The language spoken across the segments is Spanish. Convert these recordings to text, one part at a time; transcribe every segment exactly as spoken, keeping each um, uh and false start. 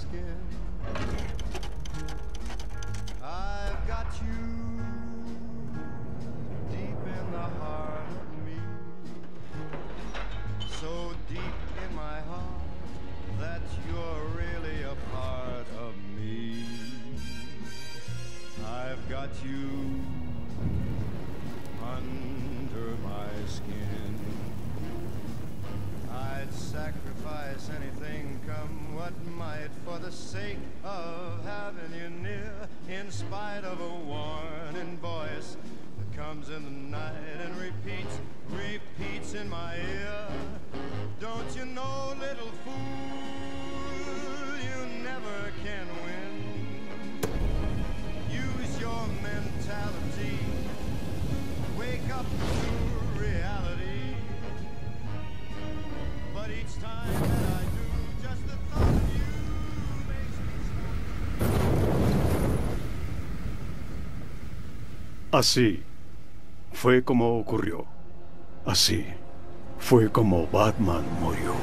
skin. I've got you deep in the heart of me, so deep in my heart that you're really a part of me. I've got you under my skin. I'd sacrifice anything, come what might, for the sake of having you near, in spite of a warning voice that comes in the night and repeats, repeats in my ear. Don't you know, little fool, you never can win. Use your mentality, wake up to reality. But each time that I do, just the thought of you makes me. Así fue como ocurrió. Así fue como Batman murió.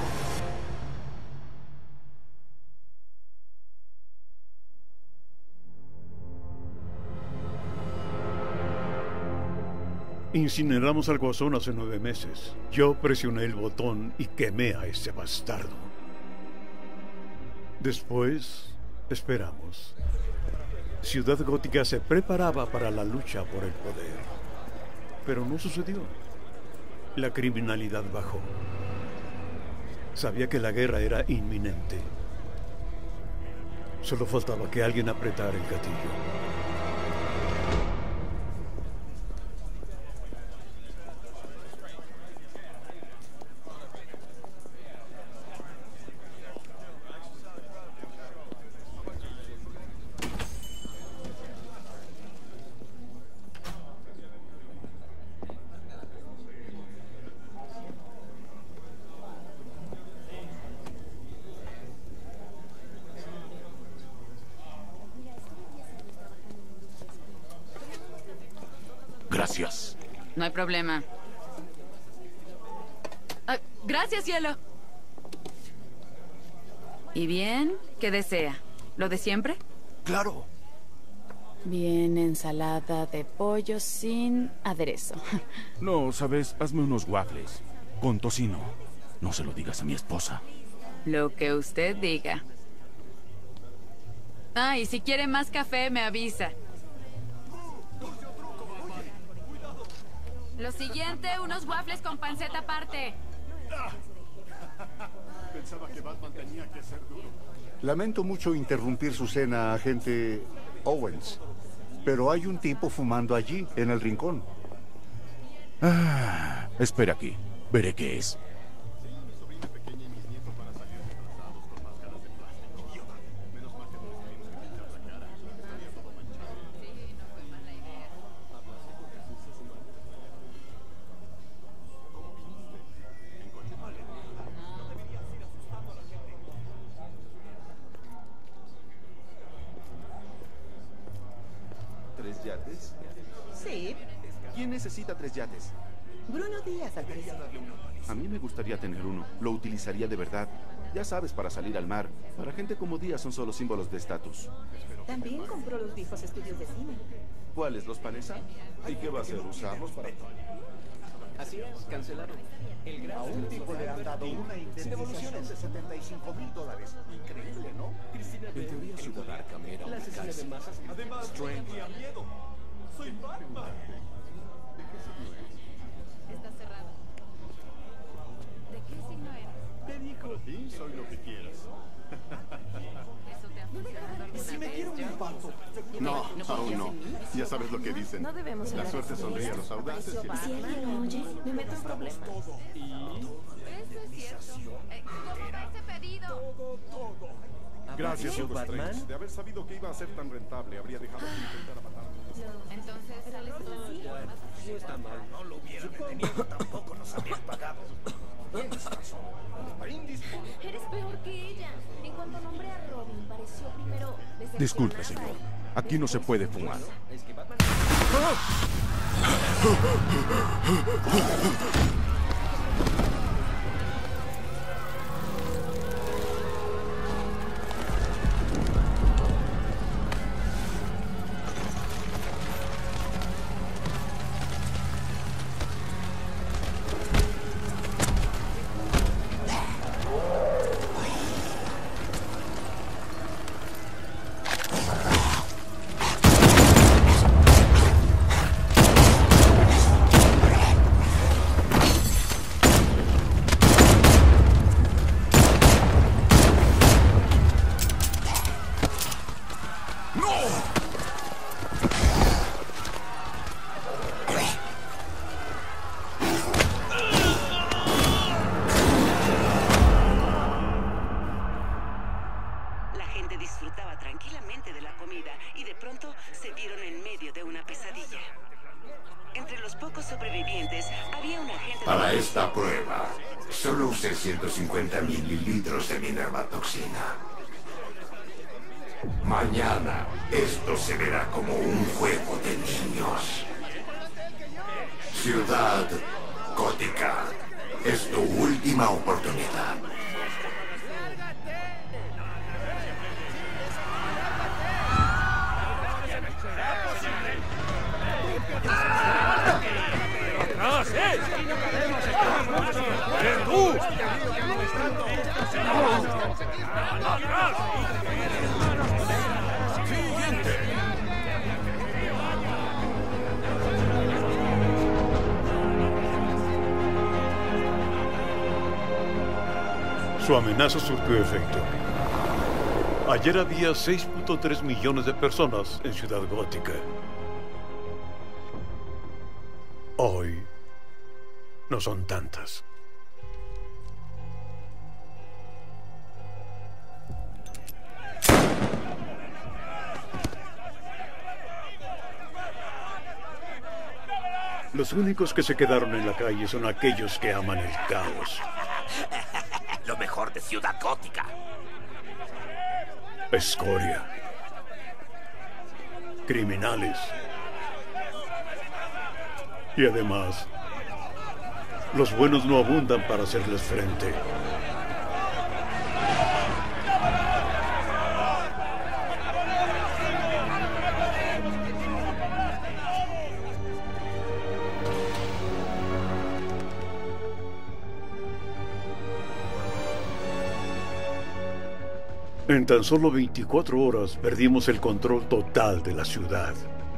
Incineramos al Guasón hace nueve meses. Yo presioné el botón y quemé a ese bastardo. Después, esperamos. Ciudad Gótica se preparaba para la lucha por el poder. Pero no sucedió. La criminalidad bajó. Sabía que la guerra era inminente. Solo faltaba que alguien apretara el gatillo. Gracias. No hay problema. Ah, gracias, cielo. ¿Y bien? ¿Qué desea? ¿Lo de siempre? Claro. Bien, ensalada de pollo sin aderezo. No, ¿sabes? Hazme unos waffles. Con tocino. No se lo digas a mi esposa. Lo que usted diga. Ah, y si quiere más café, me avisa. Lo siguiente, unos waffles con panceta aparte. Pensaba que Batman tenía que ser duro. Lamento mucho interrumpir su cena, agente Owens, pero hay un tipo fumando allí, en el rincón. Ah, espera aquí. Veré qué es. ¿Tres yates? Sí. ¿Quién necesita tres yates? Bruno Díaz, al parecer. A mí me gustaría tener uno. Lo utilizaría de verdad. Ya sabes, para salir al mar. Para gente como Díaz son solo símbolos de estatus. También compró los viejos estudios de cine. ¿Cuáles? ¿Los Panesa? ¿Y qué va a hacer? ¿Usarlos para...? Así es, cancelaron. El gran A un tipo le han dado una indemnización de setenta y cinco mil dólares. Increíble, ¿no? Cristina En teoría, Ciudad Arkham era la una asesina de cárcel. masas. Además, no tenía miedo. Soy Batman. Está cerrado. ¿De qué signo eres? Te dijo. Sí, soy lo que quieras. ¿Eso te ha funcionado alguna Si me vez, quiero un John? infarto. No, aún no. Ya sabes lo que dicen. No debemos La hablar suerte de sonríe a esto. los audaces. Si alguien lo oye, me meto en problemas. Eso es cierto. Eh, ¿Cómo va ese pedido? Gracias, ¿Apareció Hugo Batman? Strange. De haber sabido que iba a ser tan rentable, habría dejado de intentar matarme. Entonces, sales tú. No está mal. No lo hubieran detenido, tampoco nos habrían pagado. Tienes razón. Eres peor que ella. En cuanto nombré a Robin, pareció primero decepcionada. Disculpe, señor. Aquí no se puede fumar. Es que Batman... La gente disfrutaba tranquilamente de la comida y de pronto se vieron en medio de una pesadilla. Entre los pocos sobrevivientes había un agente... Para esta prueba, solo usé ciento cincuenta mililitros de mi nervatoxina. Mañana, esto se verá como un juego de niños. Ciudad Gótica, es tu última oportunidad. ¡Atrás, eh! ¡Eh, tú! ¡Atrás! ¡Siguiente! Su amenaza surtió efecto. Ayer había seis punto tres millones de personas en Ciudad Gótica. Hoy no son tantas. Los únicos que se quedaron en la calle son aquellos que aman el caos. Lo mejor de Ciudad Gótica. Escoria. Criminales. Y además, los buenos no abundan para hacerles frente. En tan solo veinticuatro horas perdimos el control total de la ciudad.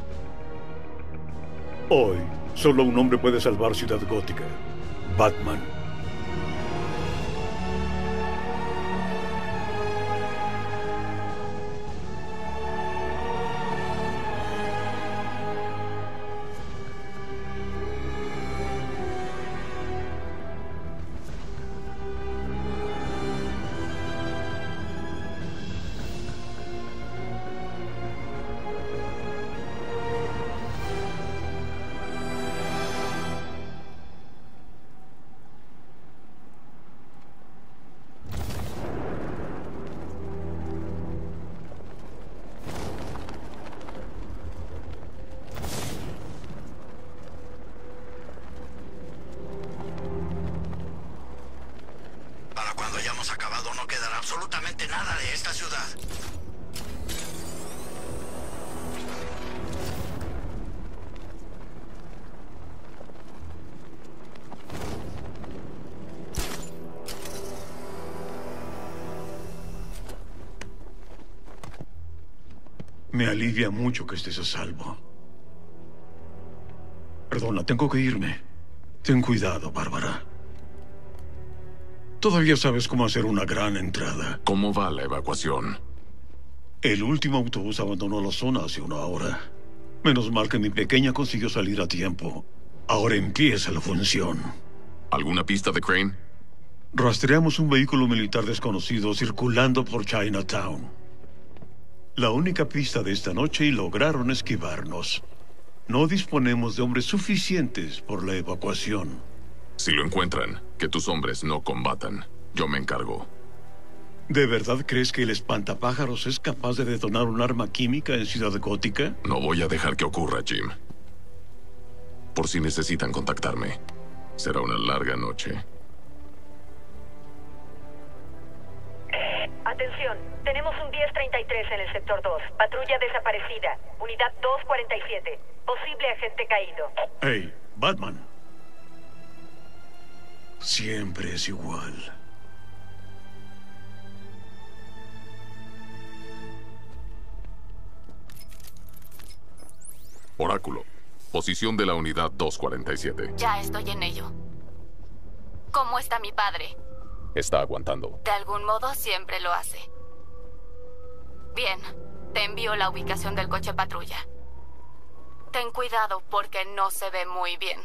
Hoy, solo un hombre puede salvar Ciudad Gótica: Batman. Acabado, no quedará absolutamente nada de esta ciudad. Me alivia mucho que estés a salvo. Perdona, tengo que irme. Ten cuidado, Bárbara. Todavía sabes cómo hacer una gran entrada. ¿Cómo va la evacuación? El último autobús abandonó la zona hace una hora. Menos mal que mi pequeña consiguió salir a tiempo. Ahora empieza la función. ¿Alguna pista de Crane? Rastreamos un vehículo militar desconocido circulando por Chinatown. La única pista de esta noche y lograron esquivarnos. No disponemos de hombres suficientes por la evacuación. Si lo encuentran, que tus hombres no combatan. Yo me encargo. ¿De verdad crees que el espantapájaros es capaz de detonar un arma química en Ciudad Gótica? No voy a dejar que ocurra, Jim. Por si necesitan contactarme. Será una larga noche. Atención, tenemos un diez treinta y tres en el sector dos. Patrulla desaparecida. Unidad dos cuarenta y siete. Posible agente caído. Hey, Batman. Siempre es igual. Oráculo. Posición de la unidad dos cuarenta y siete. Ya estoy en ello. ¿Cómo está mi padre? Está aguantando. De algún modo siempre lo hace. Bien. Te envío la ubicación del coche patrulla. Ten cuidado porque no se ve muy bien.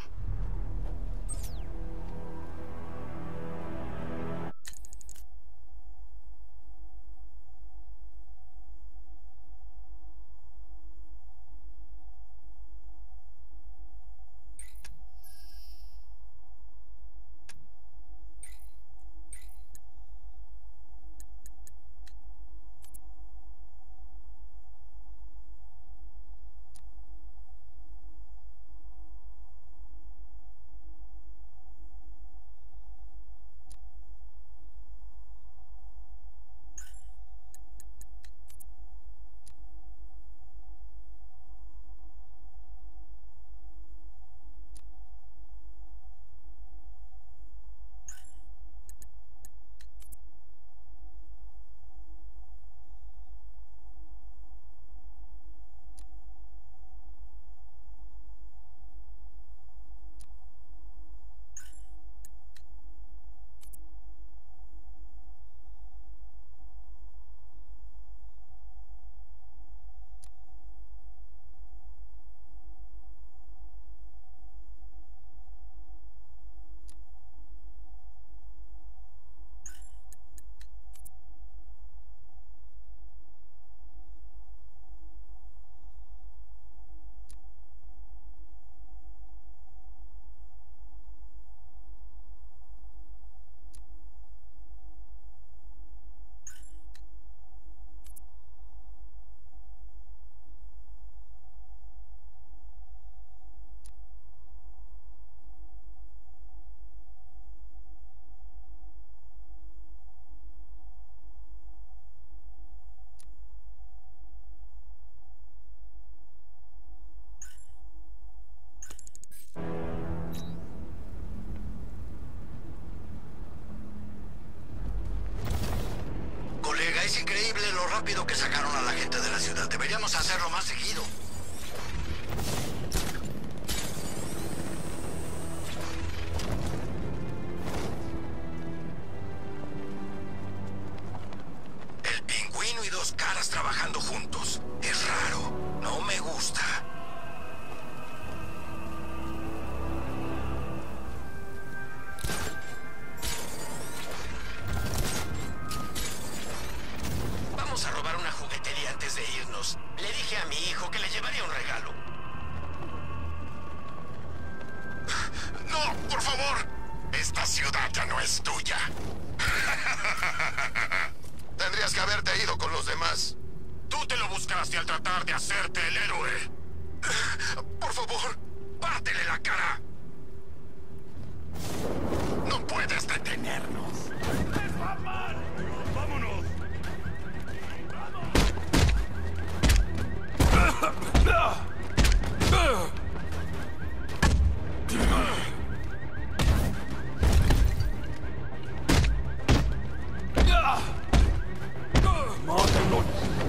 Es increíble lo rápido que sacaron a la gente de la ciudad. Deberíamos hacerlo más seguido. El pingüino y dos caras trabajando juntos. Es raro. No me gusta. A robar una juguetería antes de irnos. Le dije a mi hijo que le llevaría un regalo. ¡No, por favor! Esta ciudad ya no es tuya. Tendrías que haberte ido con los demás. Tú te lo buscaste al tratar de hacerte el héroe. Por favor, pártele la cara. No puedes detenernos. ¡Es Batman! ¡Vámonos! ¡Mátenlo!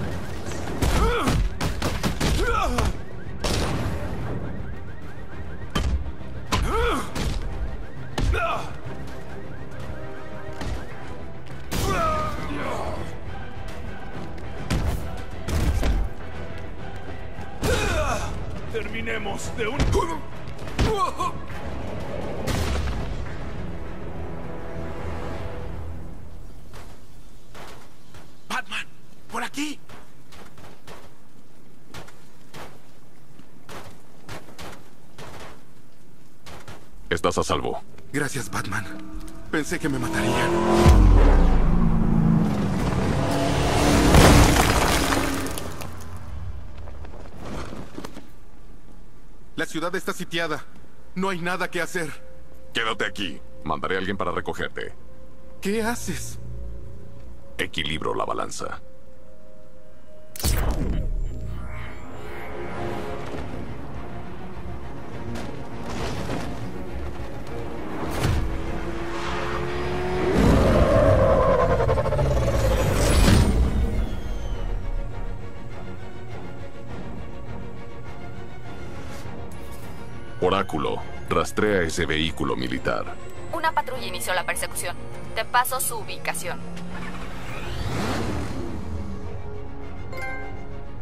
Terminemos de un... Batman, por aquí. Estás a salvo. Gracias, Batman. Pensé que me matarían. La ciudad está sitiada. No hay nada que hacer. Quédate aquí. Mandaré a alguien para recogerte. ¿Qué haces? Equilibro la balanza. Oráculo, rastrea ese vehículo militar. Una patrulla inició la persecución. Te paso su ubicación.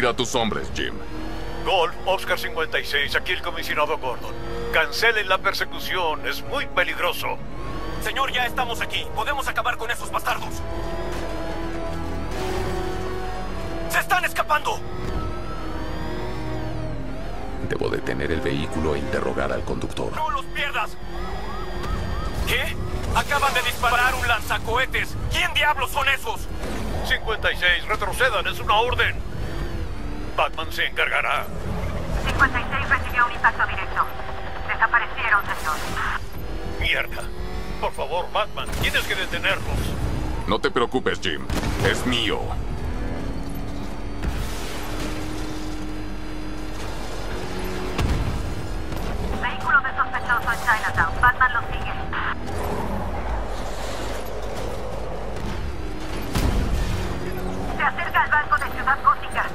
Mira a tus hombres, Jim. Golf, Oscar cincuenta y seis, aquí el comisionado Gordon. Cancelen la persecución, es muy peligroso. Señor, ya estamos aquí. Podemos acabar con esos bastardos. ¡Se están escapando! Debo detener el vehículo e interrogar al conductor. ¡No los pierdas! ¿Qué? Acaban de disparar un lanzacohetes. ¿Quién diablos son esos? cincuenta y seis, retrocedan, es una orden. Batman se encargará. cincuenta y seis recibió un impacto directo. Desaparecieron, señor. Mierda. Por favor, Batman, tienes que detenerlos. No te preocupes, Jim. Es mío. Vehículo de sospechoso en Chinatown. Batman lo sigue. Se acerca al banco de Ciudad Gótica.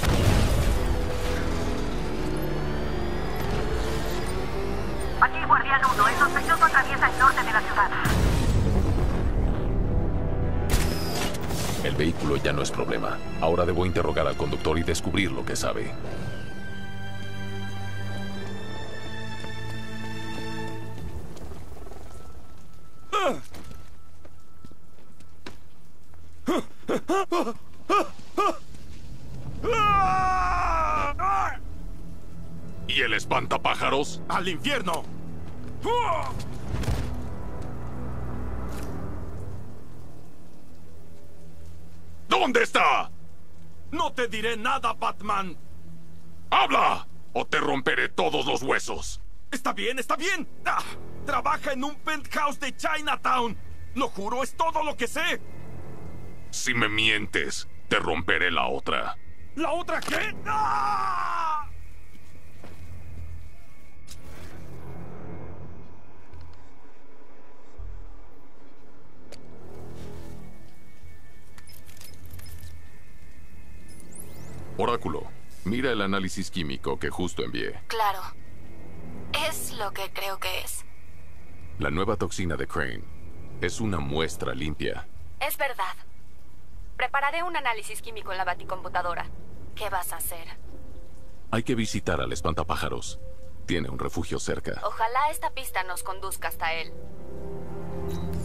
Aquí, Guardián uno. El sospechoso atraviesa el norte de la ciudad. El vehículo ya no es problema. Ahora debo interrogar al conductor y descubrir lo que sabe. ¿Y el espantapájaros? ¡Al infierno! ¿Dónde está? No te diré nada, Batman. ¡Habla! O te romperé todos los huesos. Está bien, está bien. Ah, trabaja en un penthouse de Chinatown. Lo juro, es todo lo que sé. Si me mientes, te romperé la otra. ¿La otra qué? ¡Ah! Oráculo, mira el análisis químico que justo envié. Claro. Es lo que creo que es. La nueva toxina de Crane es una muestra limpia. Es verdad. Prepararé un análisis químico en la baticomputadora. ¿Qué vas a hacer? Hay que visitar al espantapájaros. Tiene un refugio cerca. Ojalá esta pista nos conduzca hasta él.